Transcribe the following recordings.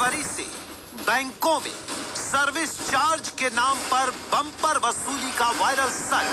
जनवरी से बैंकों में सर्विस चार्ज के नाम पर बम्पर वसूली का वायरल सच।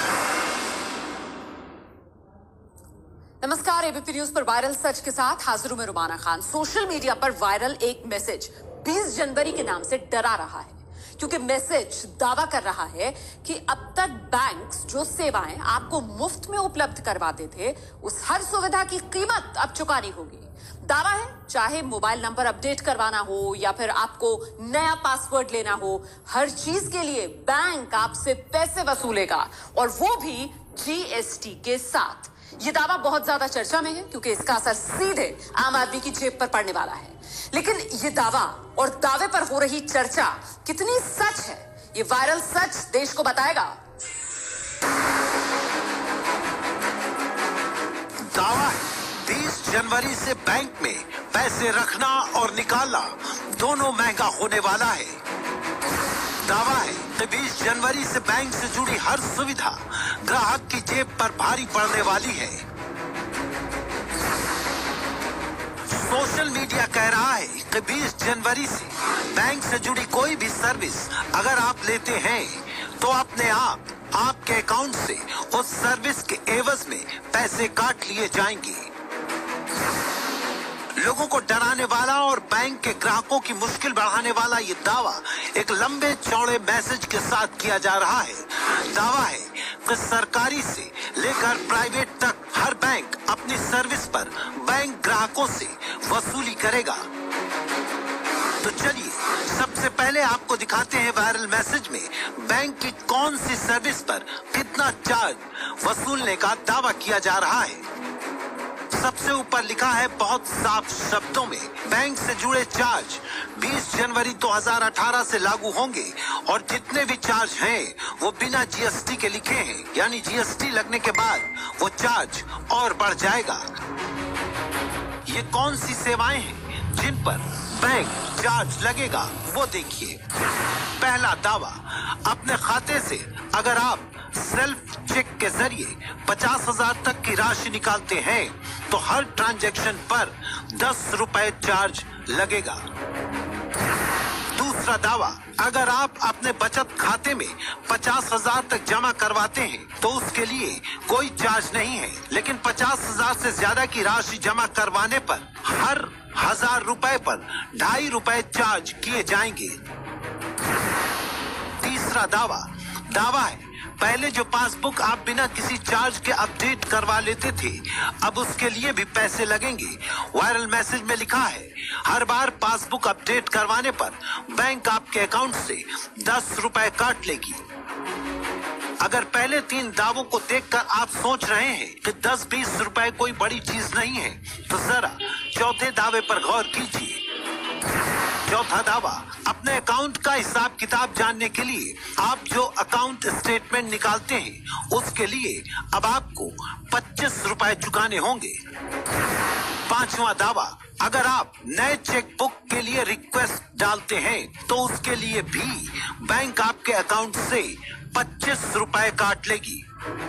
नमस्कार, एबीपी न्यूज पर वायरल सच के साथ हाजिर हूं मैं रुमाना खान। सोशल मीडिया पर वायरल एक मैसेज 20 जनवरी के नाम से डरा रहा है, क्योंकि मैसेज दावा कर रहा है कि अब तक बैंक्स जो सेवाएं आपको मुफ्त में उपलब्ध करवाते थे, उस हर सुविधा की कीमत अब चुकानी होगी। दावा है चाहे मोबाइल नंबर अपडेट करवाना हो या फिर आपको नया पासवर्ड लेना हो, हर चीज के लिए बैंक आपसे पैसे वसूलेगा, और वो भी जीएसटी के साथ। ये दावा बहुत ज्यादा चर्चा में है क्योंकि इसका असर सीधे आम आदमी की जेब पर पड़ने वाला है। लेकिन ये दावा और दावे पर हो रही चर्चा कितनी सच है, ये वायरल सच देश को बताएगा। दावा है 20 जनवरी से बैंक में पैसे रखना और निकालना दोनों महंगा होने वाला है। दावा है कि 20 जनवरी से बैंक से जुड़ी हर सुविधा ग्राहक की जेब पर भारी पड़ने वाली है। सोशल मीडिया कह रहा है कि 20 जनवरी से बैंक से जुड़ी कोई भी सर्विस अगर आप लेते हैं तो अपने आप आपके अकाउंट से उस सर्विस के एवज में पैसे काट लिए जाएंगे। लोगों को डराने वाला और बैंक के ग्राहकों की मुश्किल बढ़ाने वाला ये दावा एक लंबे चौड़े मैसेज के साथ किया जा रहा है। दावा है कि सरकारी से लेकर प्राइवेट तक हर बैंक अपनी सर्विस पर बैंक ग्राहकों से वसूली करेगा। तो चलिए सबसे पहले आपको दिखाते हैं वायरल मैसेज में बैंक की कौन सी सर्विस पर कितना चार्ज वसूलने का दावा किया जा रहा है। सबसे ऊपर लिखा है बहुत साफ शब्दों में, बैंक से जुड़े चार्ज 20 जनवरी 2018 से लागू होंगे और जितने भी चार्ज हैं वो बिना जीएसटी के लिखे हैं, यानी जीएसटी लगने के बाद वो चार्ज और बढ़ जाएगा। ये कौन सी सेवाएं हैं जिन पर बैंक चार्ज लगेगा, वो देखिए। पहला दावा, अपने खाते से अगर आप सेल्फ चेक के जरिए 50,000 तक की राशि निकालते हैं तो हर ट्रांजैक्शन पर 10 रुपए चार्ज लगेगा। दूसरा दावा, अगर आप अपने बचत खाते में 50,000 तक जमा करवाते हैं तो उसके लिए कोई चार्ज नहीं है, लेकिन 50,000 से ज्यादा की राशि जमा करवाने पर हर 1,000 रुपए पर 2.5 रुपए चार्ज किए जाएंगे। तीसरा दावा है पहले जो पासबुक आप बिना किसी चार्ज के अपडेट करवा लेते थे, अब उसके लिए भी पैसे लगेंगे। वायरल मैसेज में लिखा है हर बार पासबुक अपडेट करवाने पर बैंक आपके अकाउंट से 10 रुपए काट लेगी। अगर पहले 3 दावों को देखकर आप सोच रहे हैं कि 10-20 रुपए कोई बड़ी चीज नहीं है, तो जरा चौथे दावे पर गौर कीजिए। चौथा दावा, अपने अकाउंट का हिसाब किताब जानने के लिए आप जो अकाउंट स्टेटमेंट निकालते हैं उसके लिए अब आपको 25 रुपए चुकाने होंगे। पांचवा दावा, अगर आप नए चेकबुक के लिए रिक्वेस्ट डालते हैं तो उसके लिए भी बैंक आपके अकाउंट से 25 रुपए काट लेगी।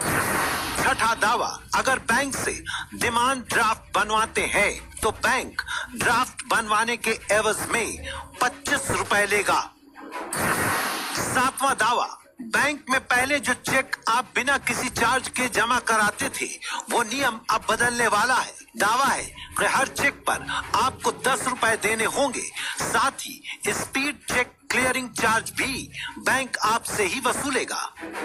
छठा दावा, अगर बैंक से डिमांड ड्राफ्ट बनवाते हैं तो बैंक ड्राफ्ट बनवाने के एवज में 25 रुपए लेगा। सातवां दावा, बैंक में पहले जो चेक आप बिना किसी चार्ज के जमा कराते थे वो नियम अब बदलने वाला है। दावा है कि हर चेक पर आपको 10 रुपए देने होंगे, साथ ही स्पीड चेक क्लियरिंग चार्ज भी बैंक आपसे ही वसूलेगा।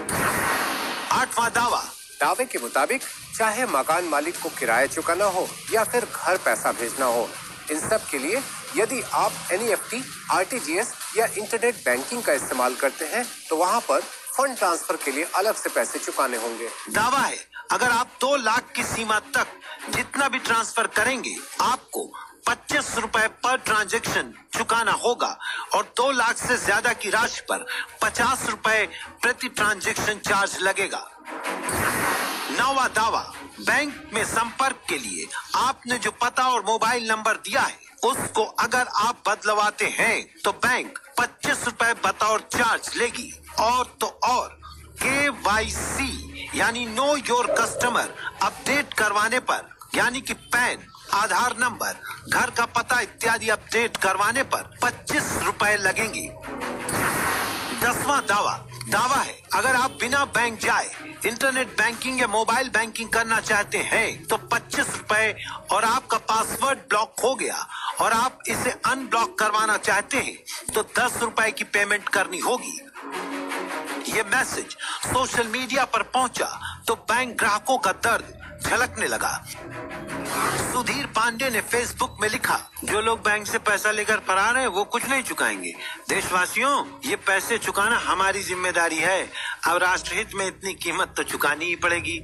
आठवां दावे के मुताबिक चाहे मकान मालिक को किराया चुकाना हो या फिर घर पैसा भेजना हो, इन सब के लिए यदि आप NEFT, RTGS या इंटरनेट बैंकिंग का इस्तेमाल करते हैं तो वहां पर फंड ट्रांसफर के लिए अलग से पैसे चुकाने होंगे। दावा है अगर आप 2 लाख की सीमा तक जितना भी ट्रांसफर करेंगे आपको 25 रुपए पर ट्रांजैक्शन चुकाना होगा और 2 लाख से ज्यादा की राशि पर 50 रुपए प्रति ट्रांजैक्शन चार्ज लगेगा। 9वां दावा, बैंक में संपर्क के लिए आपने जो पता और मोबाइल नंबर दिया है उसको अगर आप बदलवाते हैं तो बैंक 25 रुपए बतौर चार्ज लेगी। और तो और KYC यानी नो योर कस्टमर अपडेट करवाने पर, यानी कि पैन, आधार नंबर, घर का पता इत्यादि अपडेट करवाने पर 25 रुपए लगेंगे। 10वां दावा है अगर आप बिना बैंक जाए इंटरनेट बैंकिंग या मोबाइल बैंकिंग करना चाहते हैं तो 25 रुपए, और आपका पासवर्ड ब्लॉक हो गया और आप इसे अनब्लॉक करवाना चाहते हैं तो 10 रुपए की पेमेंट करनी होगी। ये मैसेज सोशल मीडिया पर पहुंचा तो बैंक ग्राहकों का दर्द झलकने लगा। सुधीर पांडे ने फेसबुक में लिखा, जो लोग बैंक से पैसा लेकर फरार हैं वो कुछ नहीं चुकाएंगे। देशवासियों, ये पैसे चुकाना हमारी जिम्मेदारी है। अब राष्ट्रहित में इतनी कीमत तो चुकानी ही पड़ेगी।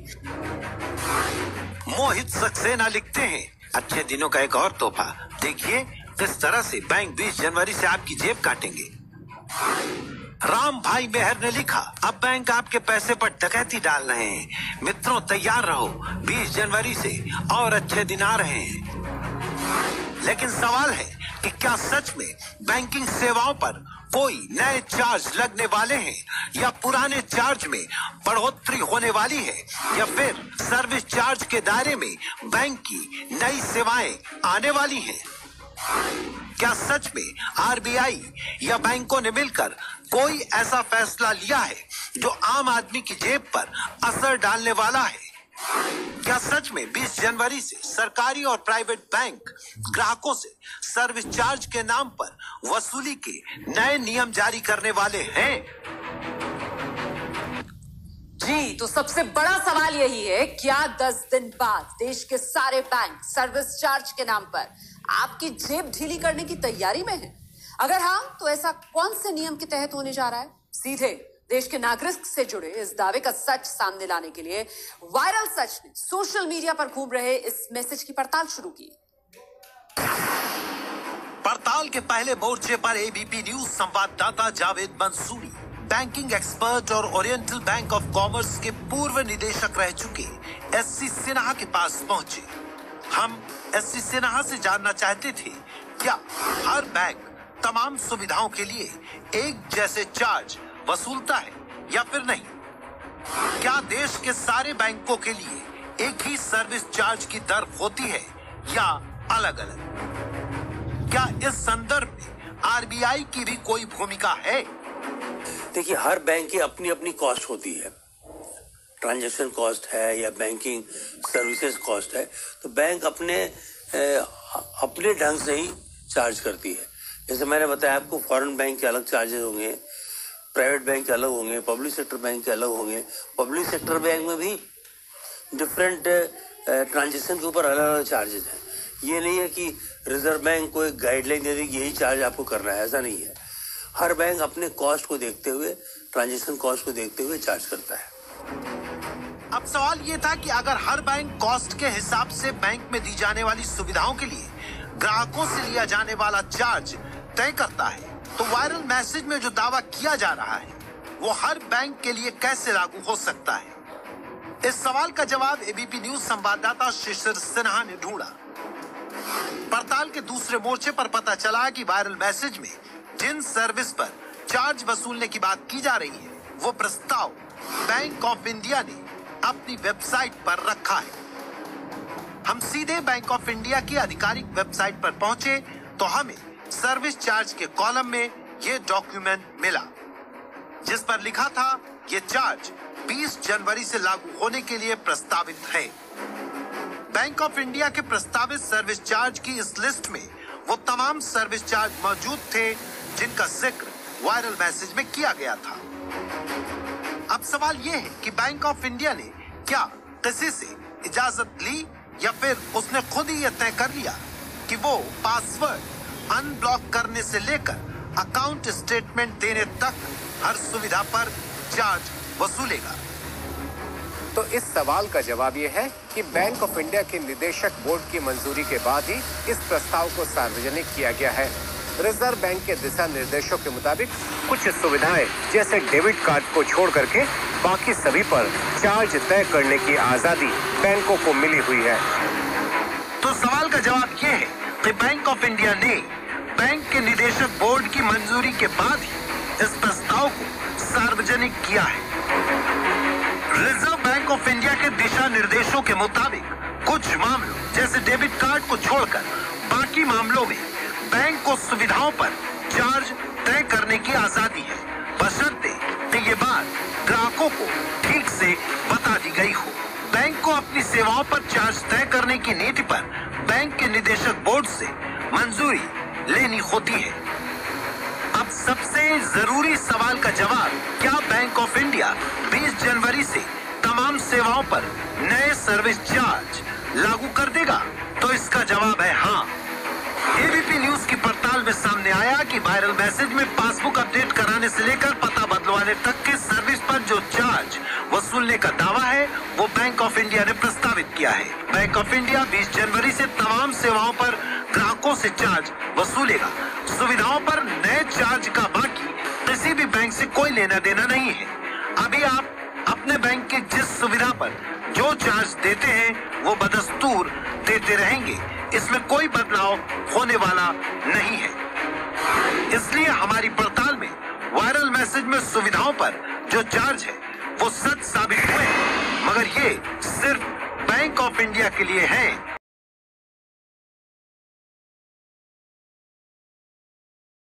मोहित सक्सेना लिखते हैं, अच्छे दिनों का एक और तोहफा, देखिए किस तरह से बैंक 20 जनवरी से आपकी जेब काटेंगे। राम भाई मेहर ने लिखा, अब बैंक आपके पैसे पर डकैती डाल रहे हैं। मित्रों तैयार रहो, 20 जनवरी से और अच्छे दिन आ रहे हैं। लेकिन सवाल है कि क्या सच में बैंकिंग सेवाओं पर कोई नए चार्ज लगने वाले हैं या पुराने चार्ज में बढ़ोतरी होने वाली है, या फिर सर्विस चार्ज के दायरे में बैंक की नई सेवाएं आने वाली हैं। क्या सच में आरबीआई या बैंकों ने मिलकर कोई ऐसा फैसला लिया है जो आम आदमी की जेब पर असर डालने वाला है? क्या सच में 20 जनवरी से सरकारी और प्राइवेट बैंक ग्राहकों से सर्विस चार्ज के नाम पर वसूली के नए नियम जारी करने वाले हैं? जी, तो सबसे बड़ा सवाल यही है, क्या 10 दिन बाद देश के सारे बैंक सर्विस चार्ज के नाम पर आपकी जेब ढीली करने की तैयारी में है? अगर हाँ, तो ऐसा कौन से नियम के तहत होने जा रहा है? सीधे देश के नागरिक से जुड़े इस दावे का सच सामने लाने के लिए वायरल सच ने सोशल मीडिया पर घूम रहे इस मैसेज की पड़ताल शुरू की। पड़ताल के पहले मोर्चे पर एबीपी न्यूज संवाददाता जावेद मंसूरी, बैंकिंग एक्सपर्ट और ओरिएंटल बैंक ऑफ कॉमर्स के पूर्व निदेशक रह चुके एससी सिन्हा के पास पहुंचे। हम एससी सिन्हा से जानना चाहते थे, क्या हर बैंक तमाम सुविधाओं के लिए एक जैसे चार्ज वसूलता है या फिर नहीं? क्या देश के सारे बैंकों के लिए एक ही सर्विस चार्ज की दर होती है या अलग अलग? क्या इस संदर्भ में आरबीआई की भी कोई भूमिका है? देखिए, हर बैंक की अपनी अपनी कॉस्ट होती है। ट्रांजैक्शन कॉस्ट है या बैंकिंग सर्विसेज कॉस्ट है, तो बैंक अपने ढंग से ही चार्ज करती है। जैसे मैंने बताया आपको, फॉरेन बैंक के अलग चार्जेस होंगे, प्राइवेट बैंक के अलग होंगे, पब्लिक सेक्टर बैंक के अलग होंगे। पब्लिक सेक्टर बैंक में भी डिफरेंट ट्रांजैक्शन के ऊपर अलग अलग चार्जेस हैं। ये नहीं है कि रिजर्व बैंक को एक गाइडलाइन दे दी कि यही चार्ज आपको करना है, ऐसा नहीं है। हर बैंक अपने कॉस्ट को देखते हुए, ट्रांजैक्शन कॉस्ट को देखते हुए चार्ज करता है। अब सवाल ये था कि अगर हर बैंक कॉस्ट के हिसाब से बैंक में दी जाने वाली सुविधाओं के लिए ग्राहकों से लिया जाने वाला चार्ज तय करता है, तो वायरल मैसेज में जो दावा किया जा रहा है वो हर बैंक के लिए कैसे लागू हो सकता है? इस सवाल का जवाब एबीपी न्यूज संवाददाता शिशिर सिन्हा ने ढूंढा। पड़ताल के दूसरे मोर्चे पर पता चला कि वायरल मैसेज में जिन सर्विस पर चार्ज वसूलने की बात की जा रही है, वो प्रस्ताव बैंक ऑफ इंडिया ने अपनी वेबसाइट पर रखा है। हम सीधे बैंक ऑफ इंडिया की आधिकारिक वेबसाइट पर पहुंचे तो हमें सर्विस चार्ज के कॉलम में ये डॉक्यूमेंट मिला, जिस पर लिखा था ये चार्ज 20 जनवरी से लागू होने के लिए प्रस्तावित है। बैंक ऑफ इंडिया के प्रस्तावित सर्विस चार्ज की इस लिस्ट में वो तमाम सर्विस चार्ज मौजूद थे जिनका जिक्र वायरल मैसेज में किया गया था। अब सवाल ये है कि बैंक ऑफ इंडिया ने क्या किसी से इजाजत ली या फिर उसने खुद ही यह तय कर लिया कि वो पासवर्ड अनब्लॉक करने से लेकर अकाउंट स्टेटमेंट देने तक हर सुविधा पर चार्ज वसूलेगा? तो इस सवाल का जवाब ये है कि बैंक ऑफ इंडिया के निदेशक बोर्ड की मंजूरी के बाद ही इस प्रस्ताव को सार्वजनिक किया गया है। रिजर्व बैंक के दिशा निर्देशों के मुताबिक कुछ सुविधाएं जैसे डेबिट कार्ड को छोड़ करके बाकी सभी पर चार्ज तय करने की आजादी बैंकों को मिली हुई है। तो सवाल का जवाब ये है कि बैंक ऑफ इंडिया ने बैंक के निदेशक बोर्ड की मंजूरी के बाद ही इस प्रस्ताव को सार्वजनिक किया है। रिजर्व बैंक ऑफ इंडिया के दिशा निर्देशों के मुताबिक कुछ मामलों जैसे डेबिट कार्ड को छोड़कर बाकी मामलों में बैंक को सुविधाओं पर चार्ज तय करने की आजादी है, बशर्ते कि ये बात ग्राहकों को ठीक से बता दी गई हो। बैंक को अपनी सेवाओं पर चार्ज तय करने की नीति पर बैंक के निदेशक बोर्ड से मंजूरी लेनी होती है। अब सबसे जरूरी सवाल का जवाब, क्या बैंक ऑफ इंडिया 20 जनवरी से तमाम सेवाओं पर नए सर्विस चार्ज लागू कर देगा? तो इसका जवाब है हाँ। एबीपी न्यूज की पड़ताल में सामने आया कि वायरल मैसेज में पासबुक अपडेट कराने से लेकर पता बदलवाने तक के सर्विस पर जो चार्ज वसूलने का दावा है वो बैंक ऑफ इंडिया ने प्रस्तावित किया है। बैंक ऑफ इंडिया 20 जनवरी से तमाम सेवाओं पर ग्राहकों से चार्ज वसूलेगा। सुविधाओं पर नए चार्ज का बाकी किसी भी बैंक से कोई लेना देना नहीं है। अभी आप अपने बैंक की जिस सुविधा पर जो चार्ज देते हैं वो बदस्तूर देते रहेंगे, इसमें कोई बदलाव होने वाला नहीं है। इसलिए हमारी पड़ताल में वायरल मैसेज में सुविधाओं पर जो चार्ज है वो सच साबित हुए, मगर ये सिर्फ बैंक ऑफ इंडिया के लिए है।